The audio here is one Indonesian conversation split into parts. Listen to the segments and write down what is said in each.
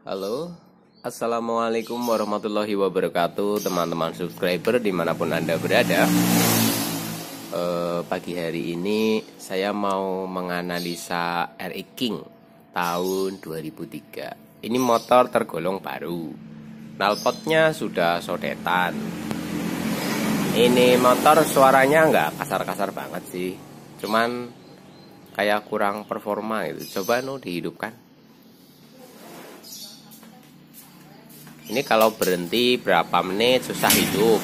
Halo, Assalamualaikum warahmatullahi wabarakatuh, teman-teman subscriber dimanapun Anda berada. Pagi hari ini saya mau menganalisa RX King tahun 2003. Ini motor tergolong baru, knalpotnya sudah sodetan. Ini motor suaranya nggak kasar-kasar banget sih, cuman kayak kurang performa gitu. Coba dihidupkan. Ini kalau berhenti berapa menit susah hidup.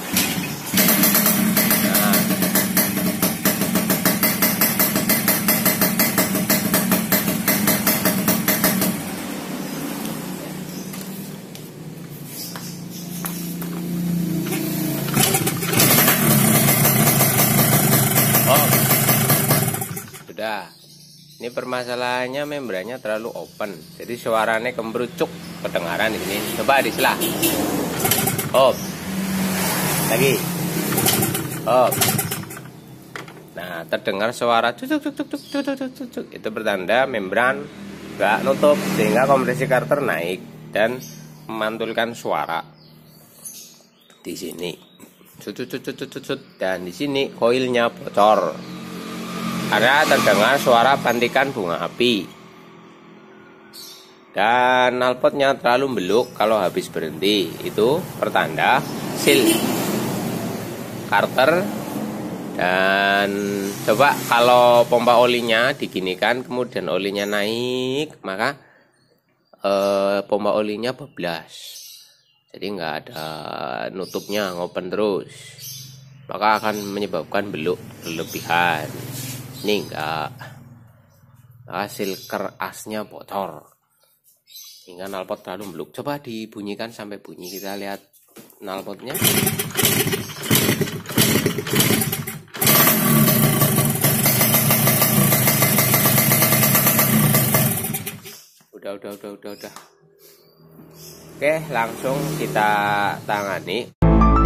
Nah. Oh, sudah. Ini permasalahannya membrannya terlalu open, jadi suaranya kemerucuk kedengaran di sini. Coba diselah. Hop. Lagi. Hop. Nah, terdengar suara cuk. Itu bertanda membran nggak nutup, sehingga kompresi karter naik dan memantulkan suara di sini. Dan di sini koilnya bocor. Karena terdengar suara pantikan bunga api. Dan knalpotnya terlalu beluk kalau habis berhenti. Itu pertanda seal karter. Dan coba kalau pompa olinya diginikan, kemudian olinya naik, maka pompa olinya bablas. Jadi nggak ada nutupnya, ngopen terus, maka akan menyebabkan beluk berlebihan. Ini enggak, hasil kerasnya bocor hingga knalpot terlalu beluk. Coba dibunyikan sampai bunyi, kita lihat knalpotnya. Udah. Oke, langsung kita tangani.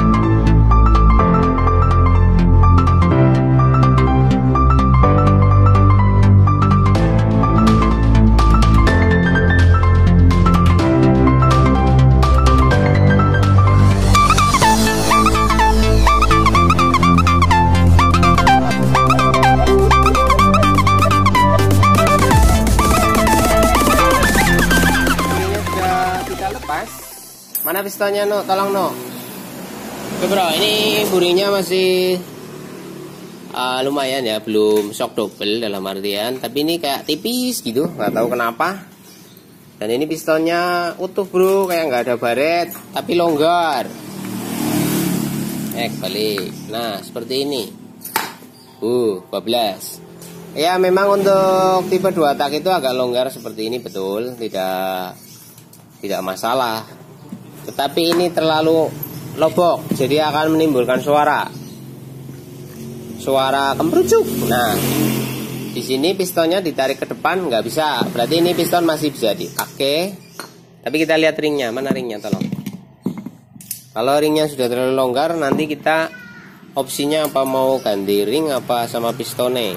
Mana pistonnya, tolong Oke bro, ini buringnya masih lumayan ya, belum shock double dalam artian, tapi ini kayak tipis gitu, nggak tahu kenapa. Dan ini pistonnya utuh bro, kayak nggak ada baret, tapi longgar. Balik. Nah seperti ini. 12. Ya memang untuk tipe 2 tak itu agak longgar seperti ini, betul, tidak masalah. Tetapi ini terlalu lobok, jadi akan menimbulkan suara kemerucuk. Nah, di sini pistonnya ditarik ke depan nggak bisa, berarti ini piston masih bisa dipakai. Tapi kita lihat ringnya, mana ringnya tolong. Kalau ringnya sudah terlalu longgar, nanti kita opsinya apa, mau ganti ring apa sama pistonnya.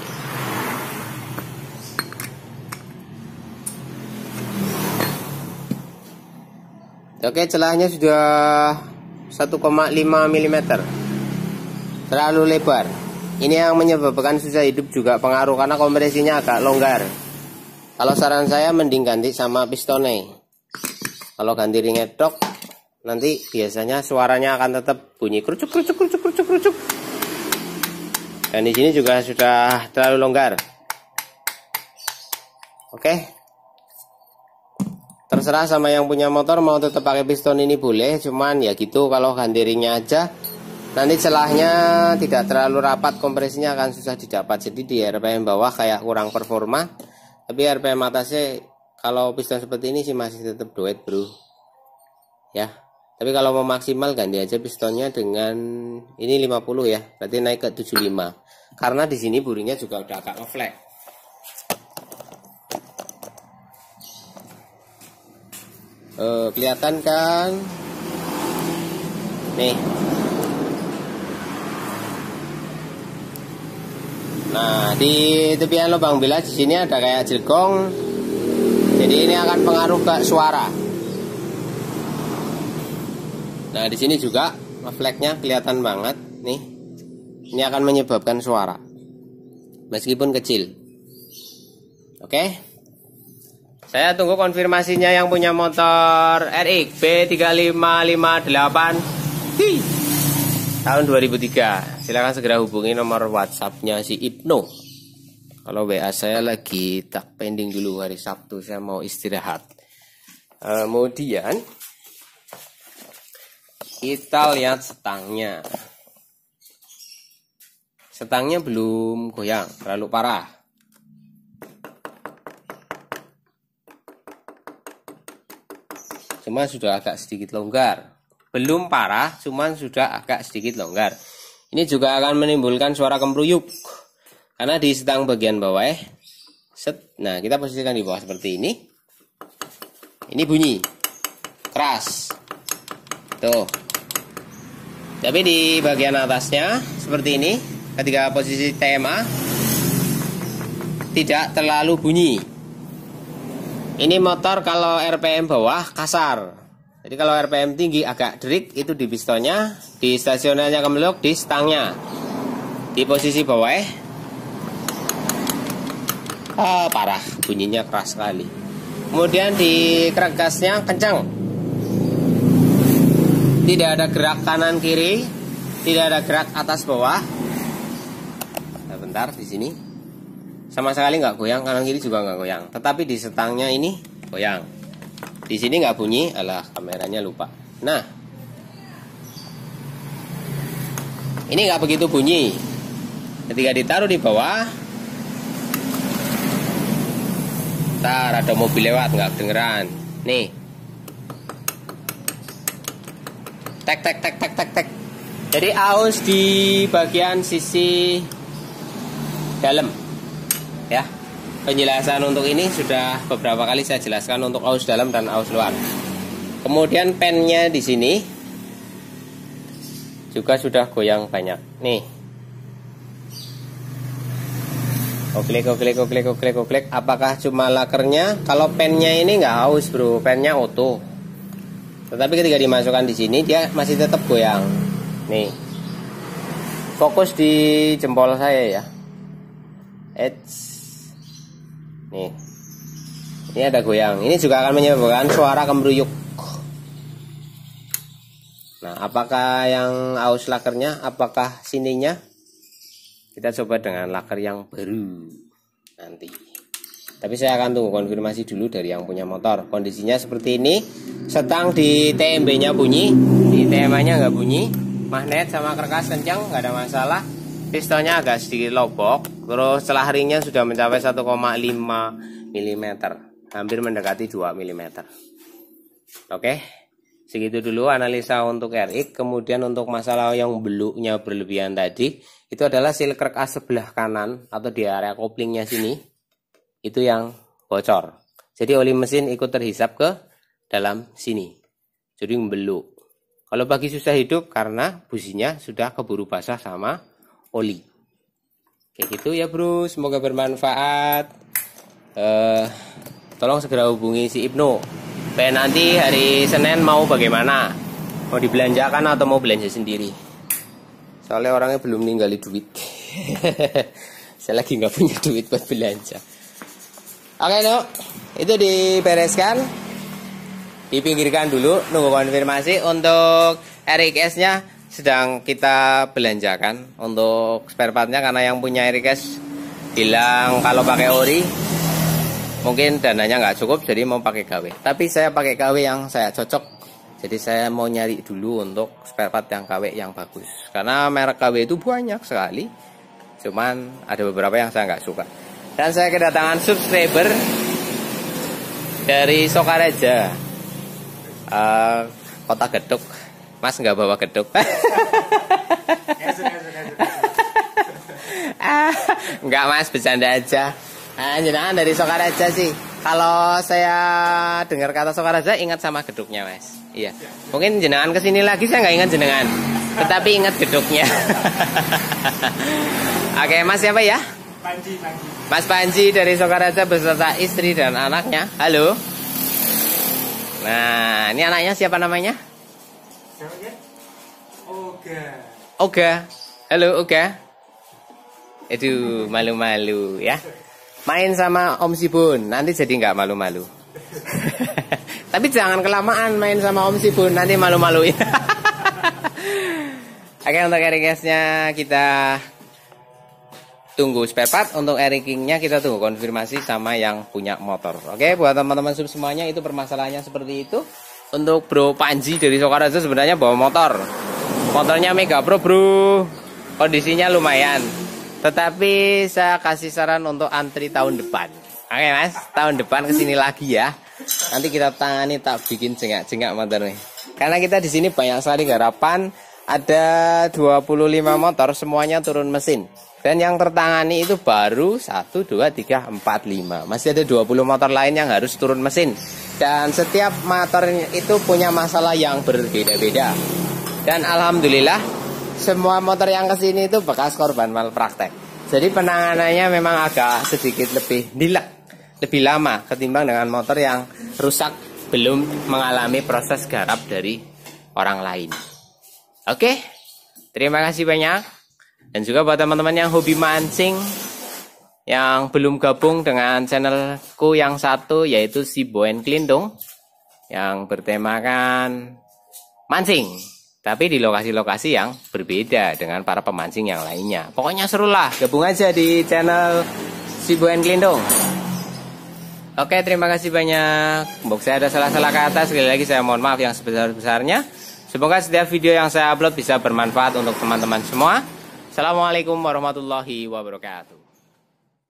Oke, celahnya sudah 1,5 mm, terlalu lebar. Ini yang menyebabkan susah hidup juga pengaruh, karena kompresinya agak longgar. Kalau saran saya mending ganti sama pistonnya. Kalau ganti ring headlock, nanti biasanya suaranya akan tetap bunyi kerucuk. Dan di sini juga sudah terlalu longgar. Oke. Terserah sama yang punya motor, mau tetap pakai piston ini boleh, cuman ya gitu, kalau ganti ringnya aja nanti celahnya tidak terlalu rapat, kompresinya akan susah didapat. Jadi di RPM bawah kayak kurang performa, tapi RPM atasnya kalau piston seperti ini sih masih tetap duet bro ya. Tapi kalau mau maksimal ganti aja pistonnya dengan ini 50 ya, berarti naik ke 75, karena di sini buringnya juga udah agak ngeflek. Kelihatan kan nih. Nah, di tepian lubang bilas di sini ada kayak jelgong. Jadi ini akan pengaruh ke suara. Nah, di sini juga refleksnya kelihatan banget nih. Ini akan menyebabkan suara meskipun kecil. Oke. Saya tunggu konfirmasinya yang punya motor RX B3558 tahun 2003. Silahkan segera hubungi nomor WhatsApp-nya si Ibnu. Kalau WA saya lagi tak pending dulu, hari Sabtu saya mau istirahat. Kemudian kita lihat setangnya. Setangnya belum goyang terlalu parah. Cuma sudah agak sedikit longgar. Belum parah, cuman sudah agak sedikit longgar. Ini juga akan menimbulkan suara kemruyuk. Karena di setang bagian bawah set. Nah, kita posisikan di bawah seperti ini. Ini bunyi keras. Tuh. Tapi di bagian atasnya seperti ini, ketika posisi TMA tidak terlalu bunyi. Ini motor kalau RPM bawah kasar. Jadi kalau RPM tinggi agak derik, itu di pistonnya, di stasionernya kemlok, di stangnya. Di posisi bawah parah, bunyinya keras sekali. Kemudian di krek gasnya kencang. Tidak ada gerak kanan kiri, tidak ada gerak atas bawah. Nah, bentar di sini. Sama sekali nggak goyang, kanan kiri juga nggak goyang. Tetapi di setangnya ini goyang. Di sini nggak bunyi, alah kameranya lupa. Nah, ini nggak begitu bunyi. Ketika ditaruh di bawah, ntar ada mobil lewat nggak kedengeran. Nih, tek tek tek tek tek tek. Jadi aus di bagian sisi dalam, ya. Penjelasan untuk ini sudah beberapa kali saya jelaskan untuk aus dalam dan aus luar. Kemudian pennya di sini juga sudah goyang banyak. Nih. Oklek. Apakah cuma lakernya? Kalau pennya ini nggak aus, bro. Pennya auto. Tetapi ketika dimasukkan di sini dia masih tetap goyang. Nih. Fokus di jempol saya ya. Nih. Ini ada goyang. Ini juga akan menyebabkan suara kemruyuk. Nah, apakah yang aus lakernya? Apakah sininya? Kita coba dengan laker yang baru nanti. Tapi saya akan tunggu konfirmasi dulu dari yang punya motor. Kondisinya seperti ini. Setang di TMB-nya bunyi, di TMA-nya nggak bunyi. Magnet sama kerkas kencang, nggak ada masalah. Pistonnya agak sedikit lobok. Terus celah ringnya sudah mencapai 1,5 mm, hampir mendekati 2 mm. Oke. Segitu dulu analisa untuk RX. Kemudian untuk masalah yang beluknya berlebihan tadi, itu adalah seal krek as sebelah kanan atau di area koplingnya sini, itu yang bocor. Jadi oli mesin ikut terhisap ke dalam sini, jadi membeluk. Kalau bagi susah hidup karena businya sudah keburu basah sama oli. Kayak gitu ya bro, semoga bermanfaat. Tolong segera hubungi si Ibnu. Nanti hari Senin mau bagaimana? Mau dibelanjakan atau mau belanja sendiri? Soalnya orangnya belum ninggali duit. Saya lagi nggak punya duit buat belanja. Oke no, itu dibereskan, dipinggirkan dulu, nunggu konfirmasi. Untuk RX-nya sedang kita belanjakan untuk spare partnya, karena yang punya RX bilang kalau pakai ori mungkin dananya nggak cukup, jadi mau pakai KW. Tapi saya pakai KW yang saya cocok, jadi saya mau nyari dulu untuk spare part yang KW yang bagus. Karena merek KW itu banyak sekali, cuman ada beberapa yang saya nggak suka. Dan saya kedatangan subscriber dari Sokaraja, Kota Geduk. Mas nggak bawa geduk? Nggak mas, bercanda aja. Jenengan dari Sokaraja sih. Kalau saya dengar kata Sokaraja ingat sama geduknya mas. Iya. Mungkin jenengan kesini lagi saya nggak ingat jenengan, tetapi ingat geduknya. Oke mas, siapa ya? Panji. Mas Panji dari Sokaraja beserta istri dan anaknya. Halo. Nah, ini anaknya siapa namanya? Siapa? Oga. Halo Oga. Itu malu-malu ya. Main sama Om Sibun, nanti jadi nggak malu-malu. Tapi jangan kelamaan main sama Om Sibun, nanti malu-maluin. Oke, untuk airingnya kita tunggu spare part. Untuk airingnya kita tunggu konfirmasi sama yang punya motor. Oke, buat teman-teman sub semuanya, itu permasalahannya seperti itu. Untuk Bro Panji dari Sokaraja sebenarnya bawa motor. Motornya Mega Pro bro, kondisinya lumayan. Tetapi saya kasih saran untuk antri tahun depan. Oke mas, tahun depan kesini lagi ya. Nanti kita tangani, tak bikin jengak-jengak motor nih. Karena kita di sini banyak sekali garapan. Ada 25 motor, semuanya turun mesin. Dan yang tertangani itu baru 1, 2, 3, 4, 5. Masih ada 20 motor lain yang harus turun mesin. Dan setiap motor itu punya masalah yang berbeda-beda. Dan alhamdulillah semua motor yang kesini itu bekas korban malpraktek. Jadi penanganannya memang agak sedikit lebih lama ketimbang dengan motor yang rusak belum mengalami proses garap dari orang lain. Oke, terima kasih banyak. Dan juga buat teman-teman yang hobi mancing, yang belum gabung dengan channelku yang satu, yaitu si Boen Klindung, yang bertemakan mancing, tapi di lokasi-lokasi yang berbeda dengan para pemancing yang lainnya. Pokoknya seru lah, gabung aja di channel si Boen Klindung. Oke, terima kasih banyak. Mbok saya ada salah-salah kata, sekali lagi saya mohon maaf yang sebesar-besarnya. Semoga setiap video yang saya upload bisa bermanfaat untuk teman-teman semua. Assalamualaikum warahmatullahi wabarakatuh.